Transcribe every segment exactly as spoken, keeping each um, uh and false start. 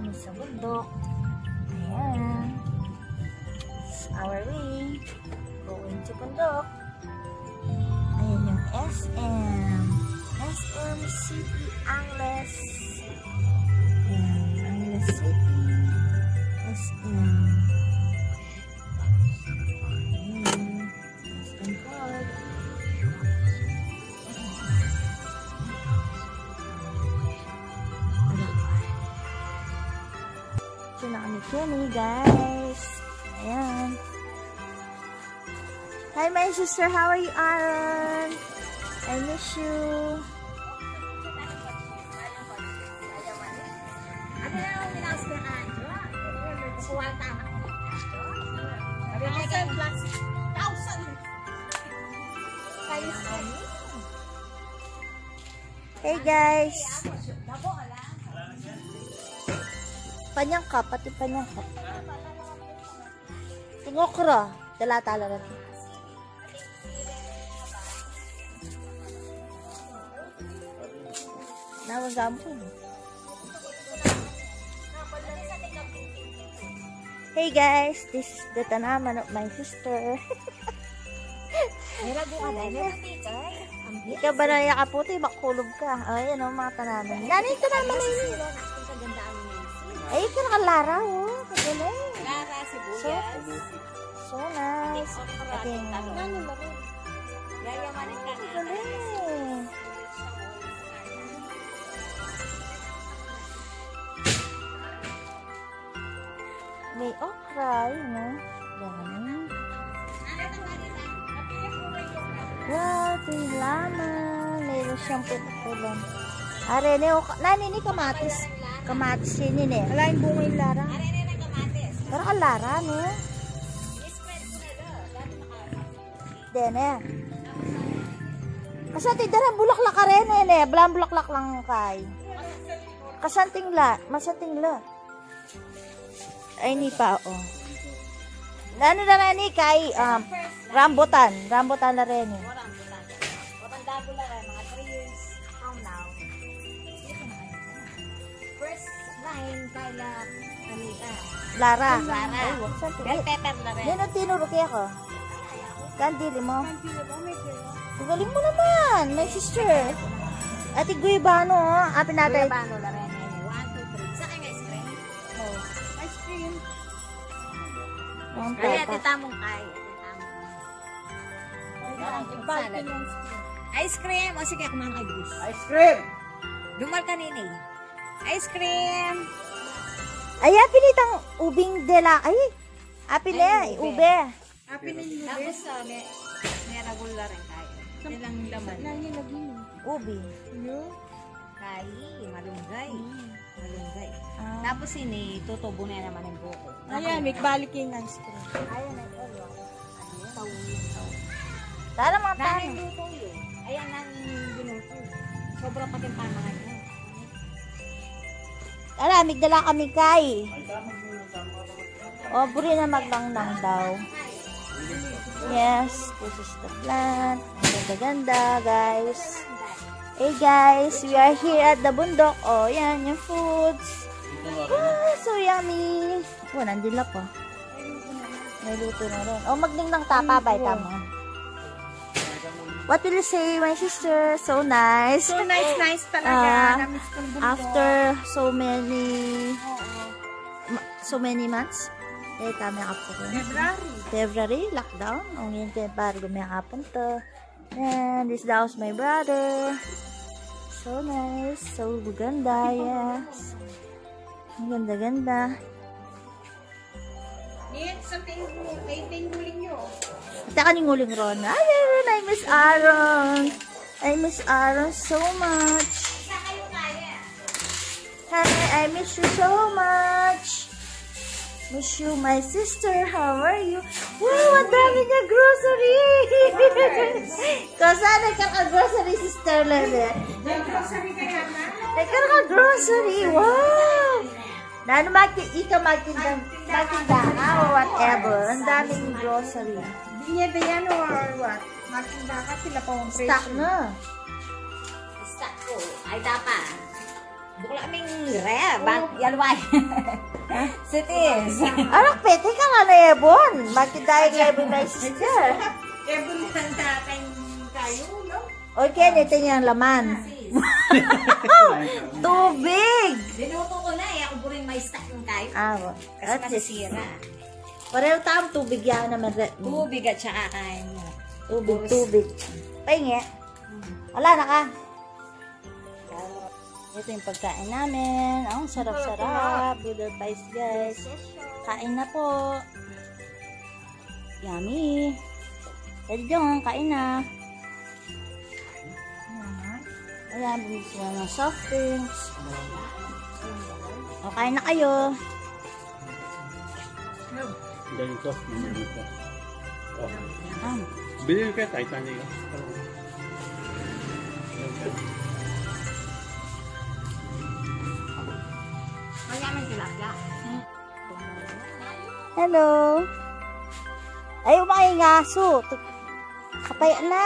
kami sa bundok. Ayan. It's our way. Going to bundok. Ayan yung S M. S M City Angeles. Ayan, Angeles City. S M. Ayan. S M card. Ito na kami Kenny, guys. Ayan. Hi, my sister. How are you, Aaron? I miss you. Hey, guys. Panyang ka, pati panyang ka. Tingokra. Dala-tala rin. Nawagam ko. Hey guys, this is the tanaman of my sister. Ikaw ba na yakaputi? Makulog ka. Ayan o, mga tanaman. Yan, ito naman na yun. Ay, ito nakalara o. Kagaling. Lara, sibuyas. So nice. Ating yayamanin ka na. Kagaling. May okra, yun o. Yan. Wow, ito yung laman. Mayroon siyang pupulan. Are, nani ni kamatis. Kamatis yun yun eh. Wala yung bunga yung lara. Parang ka lara, no? Then eh. Kasanting darang bulaklak ka rin eh. Balang bulaklak lang kay. Kasanting la. Masanting la. Ay, ni pa, oh. Ano na na ni kay um, rambutan. Rambutan na rin eh. Matanda ko lang eh. Mga three years from now. First line kay la Anita. Lara. Lara. Ay, wag Bell pepper na rin. yan ang tinuro kaya ko. Kandili mo. Galing mo naman, my sister. Ate Guibano, oh. Apin natin. Guibano na rin. One, two, three. Sa kanya ice cream? Oh. Ice cream. Ang Ay, papa. ate tamong kay. Ate tamong. Ice cream. O sige, kumain kay Grace. Ice cream! Dumal ka nini. Ice cream. Ay, apin itang ubing dela. Ay, apin na, Ay, ube. ube. Apin ninyo. Tapos, uh, may, may ragula rin tayo. Nilang laman. Ubi. Kay, malunggay. Malunggay. Ah. Tapos, ini, tutubo na naman yung buko. Ayan, may balik yung ice cream. Ayan, ay, olo. Tara mga Dahil tano. luto yun. Ayan ang ginuto. Sobrang patimpangan niya. Tara, migdala kami kay. O, buri na maglangnang daw. Yes, this is the plant. Ang ganda-ganda, guys. Hey, guys, we are here at the bundok. Oh, yan, yung foods. Ah, so yummy. Oh, nandila pa. May luto na rin. Oh, magningnang tapa, bay, tama. What will you say, my sister? So nice. So nice, nice talaga. Ah, Namiss kong bundok. After so many, so many months, eh, tama yung apo ko. February. February, lockdown. Ang yun kayo para gumiyakapon to. And this house my brother. So nice. So ganda, yes. Ang ganda-ganda. Niyet sa tinghuling nyo. Ito ka ning huling ron. Ay, Aaron, I miss Aaron. I miss Aaron so much. Honey, I miss you so much. Miss you, my sister. How are you? Wow, ang dami niya grocery. Kasi nagkaka-grocery, sister Lele. May grocery kaya na? Nagkaka-grocery. Wow. Na ano makin, ikaw makinda, makinda ka or whatever. Ang daming grocery. Binya ba yan or what? Makinda ka sila pa ang presyo. Stock na. Stock ko. Ay, tapa. Bukla ming re, ban yalway. Cities. Anak, pwede ka nga na ebon. Magkidayo nga ebon my sister. Ebon lang natin tayo, no? Okay, nito yung laman. Tubig! Dinuto ko na eh. Ako po rin may stock yung kayo. Ah, well, Kasi that's it. masisira. Pareho tayong tubig yan naman. Tubig at saka kain mo. Tubig, tubig. Pahingi. Wala na ka. Ito yung pagkain namin. Ang sarap-sarap. Butter pies, guys. Kain na po. Yummy. Pwede dyan, kain na. Ayan, bumili sila ng soft drinks. O, kain na kayo. Ganito. Oh. Ah. Bilhin ka, Titanic. Mayaman tilapia. Hello. Ay, umaking aso. Kapaya na.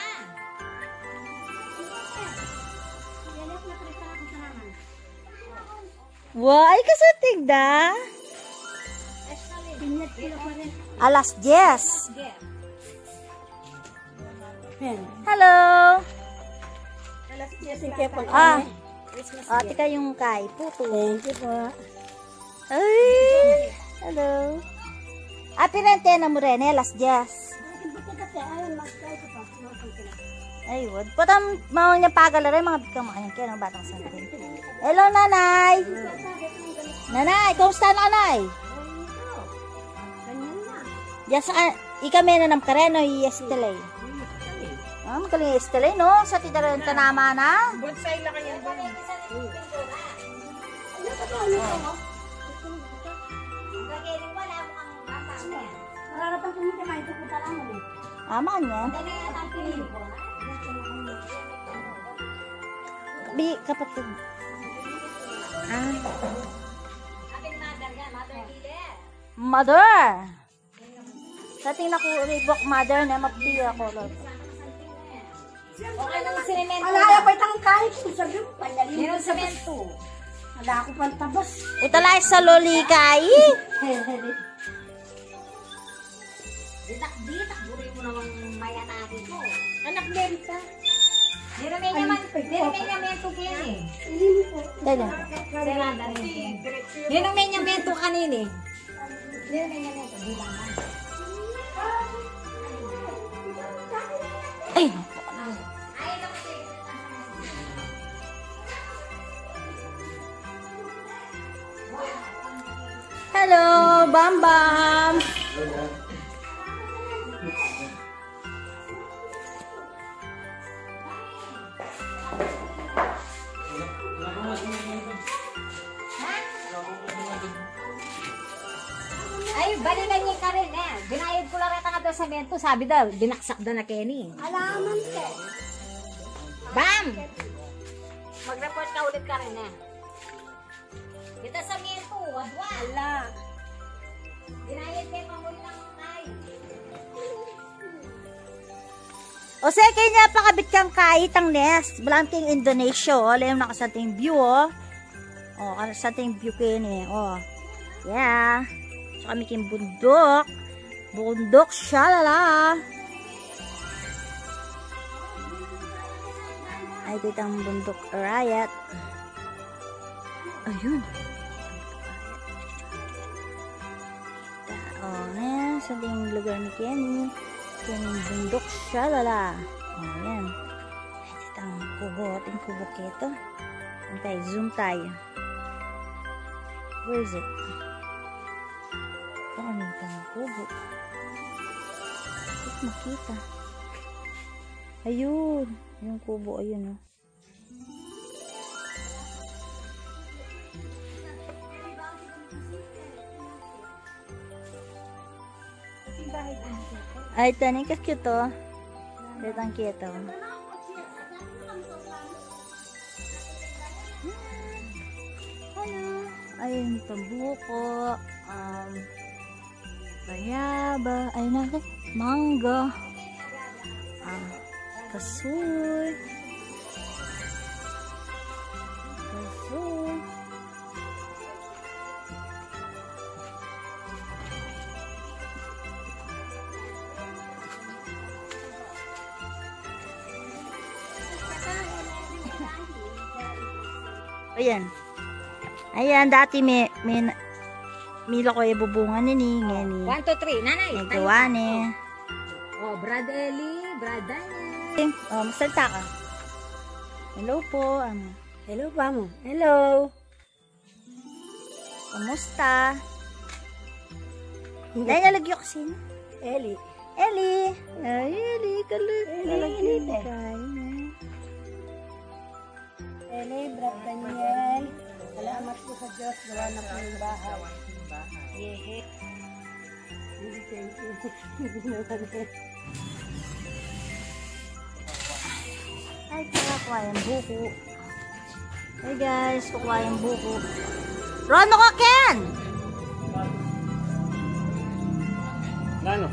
Wow, ay kasatig da. Alas yes. Hello. Ah. Ah, tika yung kay puto. Thank you po. Ay. Hello. Ah, pinantena mo rin, eh, alas yes. Ay, wad. Patam, mau niya pagalaray, mga bigkang makayan kayo ng batang santin. Hello, nanay. Nanay, kumusta na, nanay? Yes, ah, ikame na ng kareno, yes, talay. Ah, magaling yes, talay, no? Sa titara yung tanama na. Bonsai lang kanya ba? Ama niya. Bi, kapatid. Ah. Mother. Sa tingin ako, ribok mother na mapi ako. Okay lang sinemento. Alaya pa itang kahit kung sabi mo, panyalim. Meron semento. Wala ako pang tabas. Utalay sa lolikay. Ditak-ditak, buri mo namang mayanari ko. Anak Merita. Niramin niya man, niramin niya mento kayo eh. Ganyan. Serada rin. Niramin niya mento kanini. Niramin niya mento, di ba man? Ay, hello, Bam Bam. Ay, balilan niya ka rin eh. Binayad ko lang rin nga doon sa mento. Sabi daw, binaksak daw na Kenny. Alaman ka. Bam! Mag-report ka ulit ka rin eh. Dito sa mento, wadwa. Ala. Binayad kayo panguli lang ay. O sa kanya pakabit kang kahit ang nest. Blanking Indonesia. O, alam na kasating view, o. O, kasating view kayo ni. O. Yeah. So, kami king bundok. Bundok, shalala. Ay, dito ang bundok riot. Ayun. O, yan. Sa ting lugar ni Kenny. Yung bundok shalala. O, yan. Ay, dito ang kubo. Ating kubo kito. Antay, zoom tayo. Where is it? Saan ito ang kubo? Bakit makita? Ayun. Yung kubo, ayun, o. Ay, taning ka cute, o. Dito ang cute, o. Ano? Ayun, tambuko. Um, bayaba. Ay, na, mangga. Ah, kasoy. Kasoy. Ayan. Ayan, dati may, may, milo ko ibubungan ni ni, ngani. One, two, three. Nanay. May tayo. gawa ni. Oh, Brad Eli, Brad Daniel. Oh, masalta ka. Hello po, amo. Hello pa mo. Hello. Kamusta? Dahil nalagyo kasi. Eli. Ellie! Ay, Ellie, kalit. Nalagyo na kayo. Eli, Brad Daniel. Salamat po sa Diyos. Gawa na po yung bahay. Hehe. Thank you. Ay, kaya kuha yung buko. Hey guys, kukuha yung buko. Rono ka, Ken! Lano?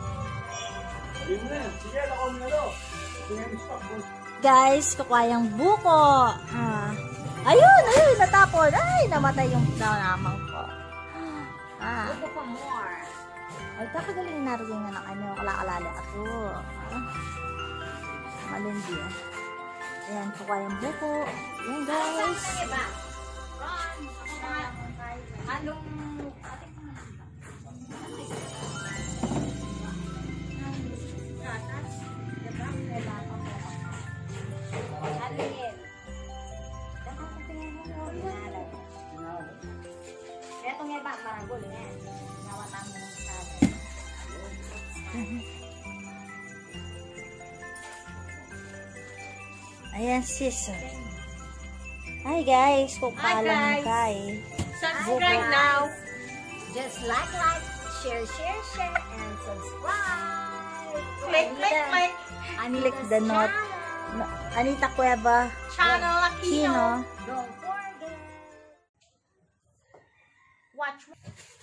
Guys, kukuha yung buko. Ah. Ayun, ayun, natapon. Ay, namatay yung nanamang ko. Ah. Go for more. Ay, kakagaling na rin nga na kami. Kalakalala ako. Ah. Malindi ah. Ayan, kukuha yung buko. Ayan, guys. Anong... Eto nga ba, parang gulo nga. Nawatan mo sa Ayan, sis. Hi, guys. Kukuha Hi, lang guys. kay. Subscribe now. Just like, like, share, share, share, and subscribe. Click, click, click. Click the note. No- Anita Cueva. Channel Aquino. Kino. Don't forget. Watch.